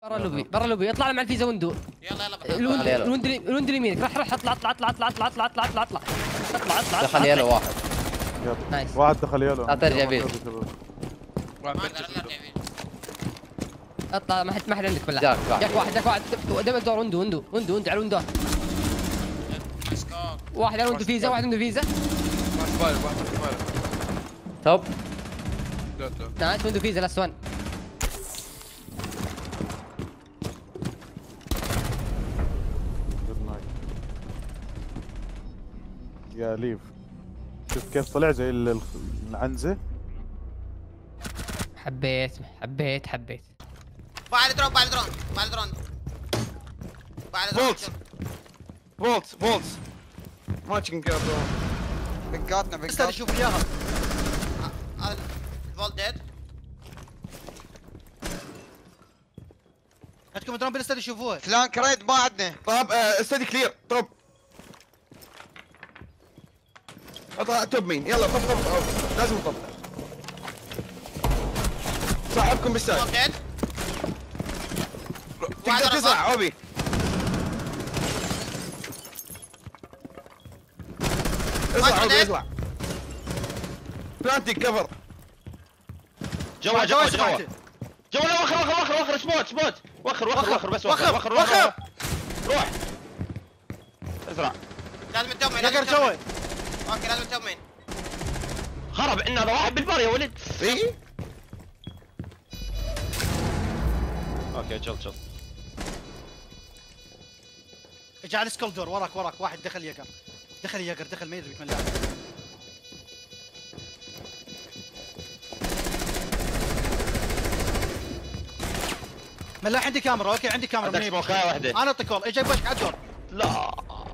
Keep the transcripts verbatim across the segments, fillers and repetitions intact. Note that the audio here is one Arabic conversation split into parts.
برا اللوبي برا اللوبي اطلع مع الفيزا ويندو. يلا يلا الويندو الويندو الويندو اليمين راح راح اطلع اطلع اطلع اطلع اطلع اطلع اطلع اطلع اطلع اطلع اطلع دخل يلو واحد. نايس. واحد دخل يلو. لا ترجع بيت. اطلع ما حد ما حد عندك بالله. جاك جاك واحد جاك واحد دبل دور ويندو ويندو ويندو ويندو على الويندو. واحد على الويندو فيزا واحد عنده فيزا. توب. نايس ويندو فيزا لاست وان. يا ليف شوف كيف طلع زي العنزه. حبيت حبيت حبيت. بعد درون بعد درون بعد درون بعد درون. فولت فولت فولت ما تشكن كيف درون. بنقاتنا استنى بنقاتنا. شوف اياها. فولت ديد. عندكم درون بالاستدي شوفوها. فلان كريد ما عندنا. طب استدي كلير طب. اطلع توب مين يلا طب طب طب. لازم طب. صاحبكم بالسايد. فولت ديد. تقدر تزرع عوبي. ازرع عوبي ازرع. بلانتي كفر. جوا جوا جوا جوا لا وخر وخر وخر وخر سبوت سبوت وخر وخر وخر بس وخر وخر وخر روح ازرع. لازم تتومين يقر سوي. اوكي لازم تتومين. خرب عندنا هذا واحد بالبار يا ولد. اي اوكي تشل تشل. اجى على السكول دور وراك وراك واحد دخل يقر. دخل يقر دخل ما يدري بك من لاعب. ملاح عندي كاميرا اوكي عندي كاميرا. عندك سموكايه واحده. انا اعطيك كول اجى بوشك على الدور. لا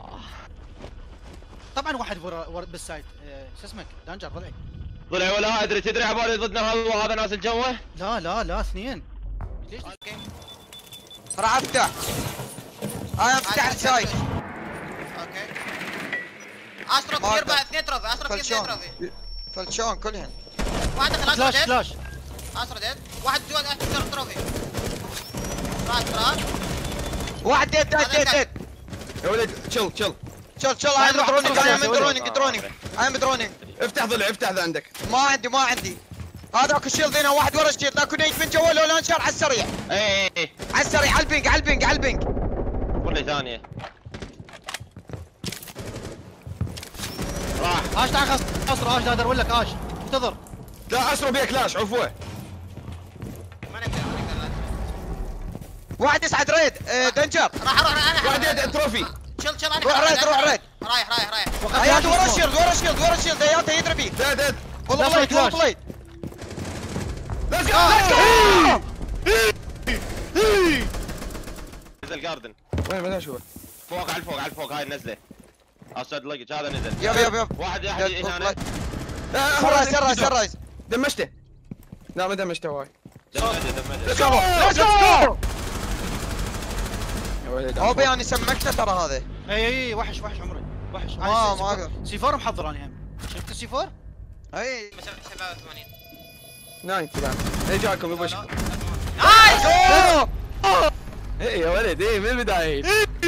طبعا واحد ورا ورا بالسايد. إيه، شو اسمك دانجر ضلعي. طلع ولا ادري تدري عبالي ضدنا هذا هذا نازل جوه. لا لا لا اثنين. ليش اوكي راح افتح. انا افتح السايد. اوكي استرو يربع اثنين تروفي استرو اثنين تروفي. فلشون كلهن. واحد دخل فلاش استرو فلاش. استرو ديد. واحد جوا اكثر تروفي. راس راس. واحد ديد ديد ديد ديد. يا ولد تشل تشل. شل شل انا درونينج انا من درونينج درونينج. انا من درونينج. افتح ضلع افتح ذا عندك. ما عندي ما عندي. هذاك الشيلد هنا واحد ورا الشيلد اكو نيت من جوا لو لانشر على السريع. اي اي على السريع على البنك على البنك على البنك. قول لي ثانيه. راح اش تعال خلاص اسرع اش دادر ولا اش انتظر. لا اسرع بيك لاش عفوه. ما نقدر ما نقدر. واحد يسعد ريد آه، دنجر. راح اروح انا واحد يد تروفي. شل شل انا روح ريد روح ريد. رايح رايح رايح. هيات ورا الشيلد ورا الشيلد ورا الشيلد هيات يدري بيه. ديد ديد. والله بليد والله بليد. ليتس جو. نزل جاردن وين ما اشوفه. فوق على الفوق على الفوق هاي نزله. اوسايد لقج هذا نزل. يب يب يب. واحد واحد هنا. سرايز سرايز سرايز. دمشته. لا ما دمشته واي. دمجه دمجه. ليتس جو ليتس جو. يا ولد اوبي انا سمكته ترى هذا. اي اي وحش وحش عمري وحش. ما ما اقدر. سي فور محضر انا هم. شفت السي فور؟ اي سبعة وثمانين. ناين تمام. اي جاكم يبوش. نايس. اي يا ولد اي من البدايه.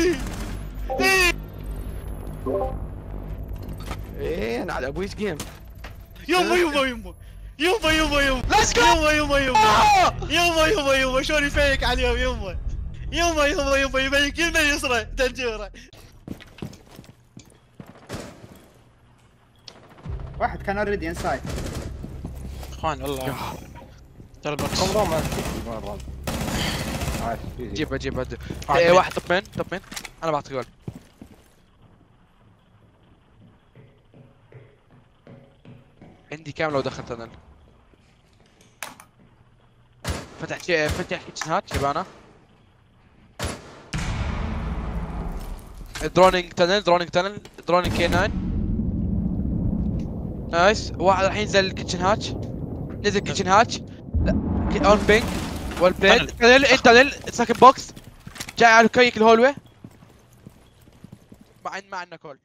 ايه انا على ابويش جيم. يما يما يما يما يما يما ليتس جو. يما يما يما يما يما يما شلون يفيك عليهم يما يما يما يما يبيك يمنا يسرى دنجوره. واحد كان اوريدي انسايد. اخوان والله ترى البوكس. جيب جيب ايه واحد توب مين توب مين انا بعطي جول. عندي كام لو دخلت انا. فتح شيء فتح كيتشنات شبانه. درونينج تنل درونينج تنل درونينج كي تسعة. نايس. واحد الحين نزل الكيتشن هاتش. نزل كيتشن هاتش. لا اون بينك والبليد تنل انت تنل ساكن بوكس. جاي على كيك الهولوي. ما عندنا ما عندنا كول.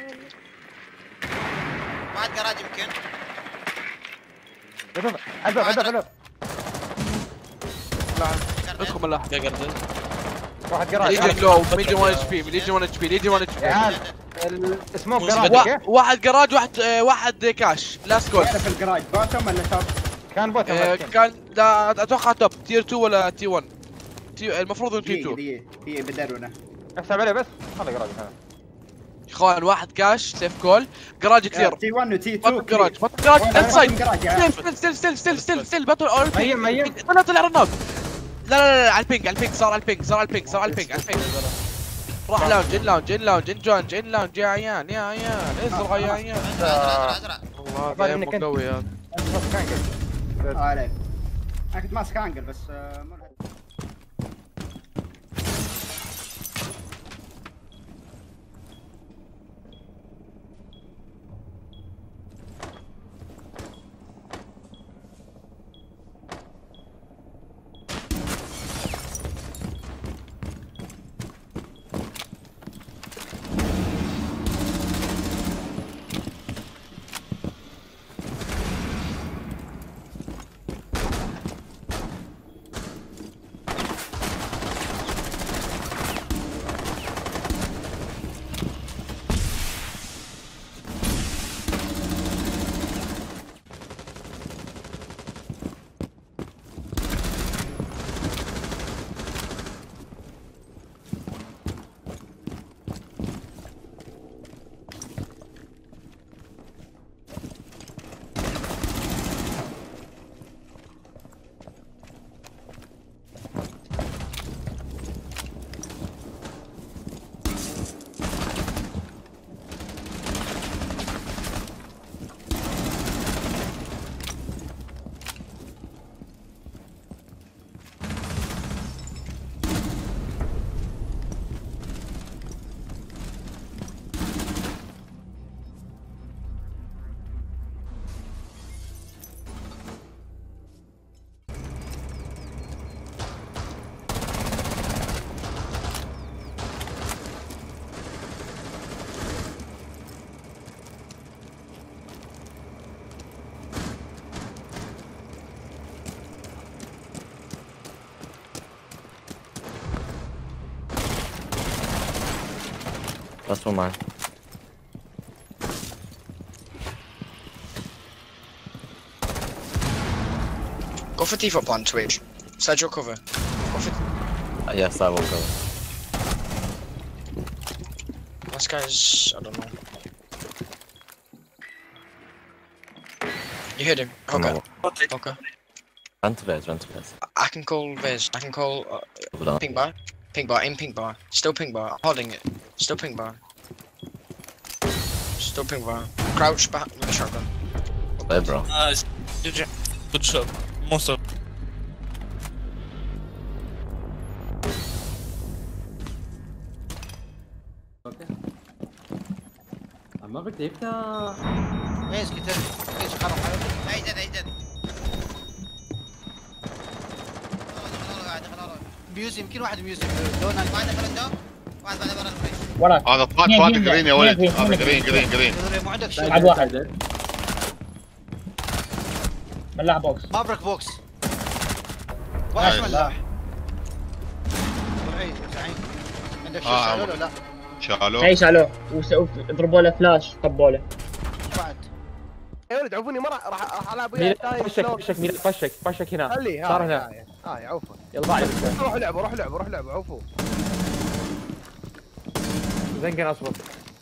بعد جراج يمكن. الباب الباب الباب. ذكرت ادخل ملاح. يا قردل. واحد جراج. ليجن لو ميديم واحد اتش بي ليجن واحد اتش بي ليجن واحد اتش بي. يا عيال السموك موسى جراج. بدري. اوكي؟ واحد جراج واحد آه، واحد كاش لاست كول. واحدة في الجراج بوتوم ولا توب؟ كان بوت آه، كان لا اتوقع توب تير تو ولا تي واحد. تي المفروض انه تي دقيقة تو. دقيقة دقيقة بدرونا. احسب عليه بس هذا جراج هذا. اخوان واحد كاش سيف كول جراج كثير. تي واحد وتي تو بطل جراج بطل جراج وانا انسايد. جراج يا عيال. ستيل ستيل ستيل ستيل ستيل ستيل بطل اول ميم ميم. طلع طلع رن اوت. لا لا لا على البينج على البينج صار على البينج صار على البينج صار على البينج على البينج. راح لاونج ان لاونج ان لاونج ان جونج ان لاونج يا عيان يا عيان ازرق يا عيان. ازرع ازرع ازرع. والله بعد هذا إنك أنت- قوي هذا. كان كذا. آه، عليك. انا كنت ماسك انجل بس آه، مو الهدف. Last one mine. Go for default on Twitch. Side your cover. Go for. Uh, yes, I will go. This guy's. I don't know. You hit him. Okay. Okay. Run to Vez, run to Vez. I can call Viz. I can call. Uh, pink bar. Pink bar. In pink bar. Still pink bar. Holding it. Still pink bar. Still pink bar. Crouch back with a shotgun. Hey, bro. Nice. Good job. Good shot. Monster. ما بدي يفتح. ايش كتر؟ ايش خرب حياتي؟ عيدد عيدد. ميوزي يمكن واحد ميوزي لون واحد دخل الدور واحد بعد برا الفريش. وراك هذا فات فات جرين يا ولد هذا جرين جرين جرين مو عندك شيء. بعد واحد ملاح بوكس مابرك بوكس. واحد ملاح. بعيد سعيد. عندك شيء شالوه ولا لا؟ شالوه. اي شالوه وضربوا له فلاش طبوا له. بعد. يا ولد عوفوني مرة راح راح العب وياه. فشك فشك ميلاد فشك فشك هنا. خليه صار هنا. هاي عوفه. يلا بعد. روحوا لعبوا روحوا لعبوا روحوا لعبوا عوفوا. زنقن اصبر.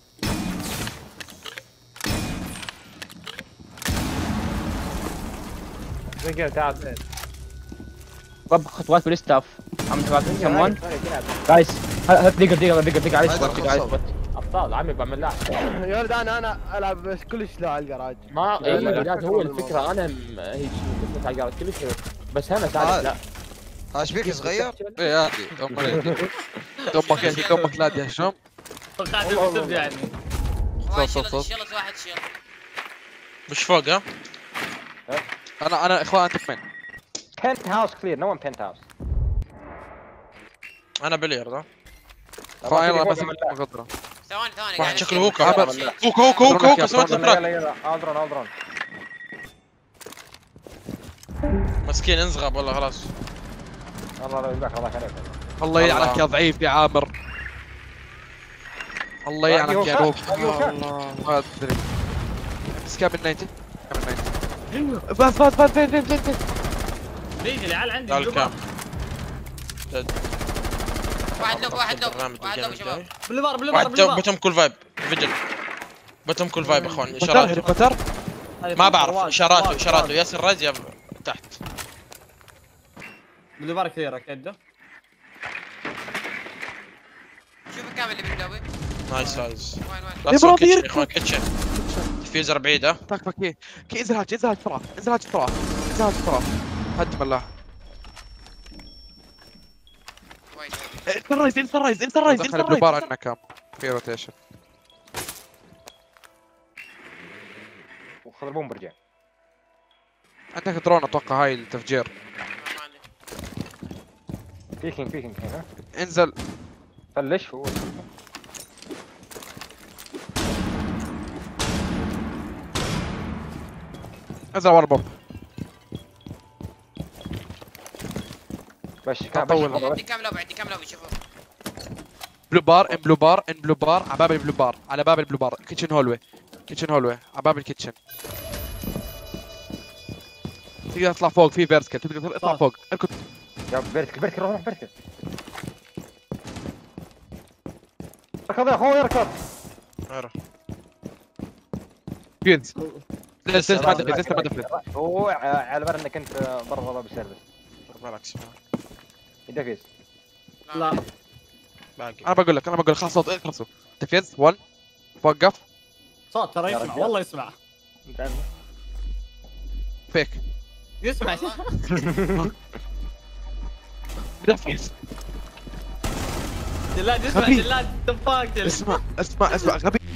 زنقن تعال. رب خطوات في الاستاف عم تبعت سمون جايز دقيقة دقيقة دقيقة دقيقة على سبوت دقيقة على سبوت. ابطال عمي بعمل لاعب. يا ولد انا انا العب بس كلش لا على الجراج. ما اي ميلاد هو الفكرة انا هيك كنت على الجراج كلش بس انا ساعدك لا. ايش بيك صغير؟ ايه عادي امك امك ايش امك لا يا هشام. قاعد يعني. صوت صوت صوت. شيلت واحد شيل. مش فوق ها؟ انا انا اخوان انت وين؟ بنت هاوس كلير نو ون بنت هاوس. انا بلير ها؟ اخوان يلا بس مقدرة. ثواني ثواني. واحد شكله هوكا هوكا هوكا هوكا هوكا سويت له تراك. يلا يلا الدرون الدرون. مسكين انزغب والله خلاص. والله لو يذبحك الله عليك. الله يلعنك يا ضعيف يا عامر. الله يلعنك يا نوب. ما ادري. بس كامل تسعين. كامل تسعين. فاز فاز فاز فين فين فين فين. دقيقة العيال عندي قال كام. واحد لوب واحد لوب واحد لوب شباب. بالبار بالبار واحد بالبار. بوتم كل فايب فيجن. بوتم كل فايب اخوان بتر اشارات. بتر. ما بعرف اشارات اشارات ياسر رز يا تحت. بالبار كثير اكيد. شوف الكامل اللي بالدوي. نايس نايس. وين وين؟ لا تسوي كيتشن يا اخوان كيتشن. ديفيوزر بعيد ها. تاك باكي. كي انزل هاج انزل هاج بسرعة انزل هاج بسرعة انزل هاج بسرعة. هدم الله. انسرايز انسرايز انسرايز دخل بلو بار عندنا كام. في روتيشن. وخذ البوم برجع. عندك درون اتوقع هاي التفجير. بيكينج بيكينج ها. انزل. فلش هو. انزل ورا البوم. باش طول. عندي كام لوب عندي كام لوب شوفوا. بلو بار ان بلو بار ان بلو بار على باب البلو بار على باب البلو بار كيتشن هولوي كيتشن هولوي على باب الكيتشن. تقدر تطلع فوق في فيرتيكال تقدر تطلع فوق اركض. يا فيرتيكال فيرتيكال روح فيرتيكال. اركض يا اخوي اركض. فينز لسه ما دخلت لسه ما دخلت. هو على بال انك انت برا باب السيرفس. بالعكس. يدفز. لا باقي. انا بقول لك انا بقول لك خلاص صوت اخلصوا. دفز واحد وقف. صوت ترى يسمع والله يسمع. فيك. يسمع دفز. جلاد يسمع جلاد دفاك. اسمع اسمع اسمع غبي.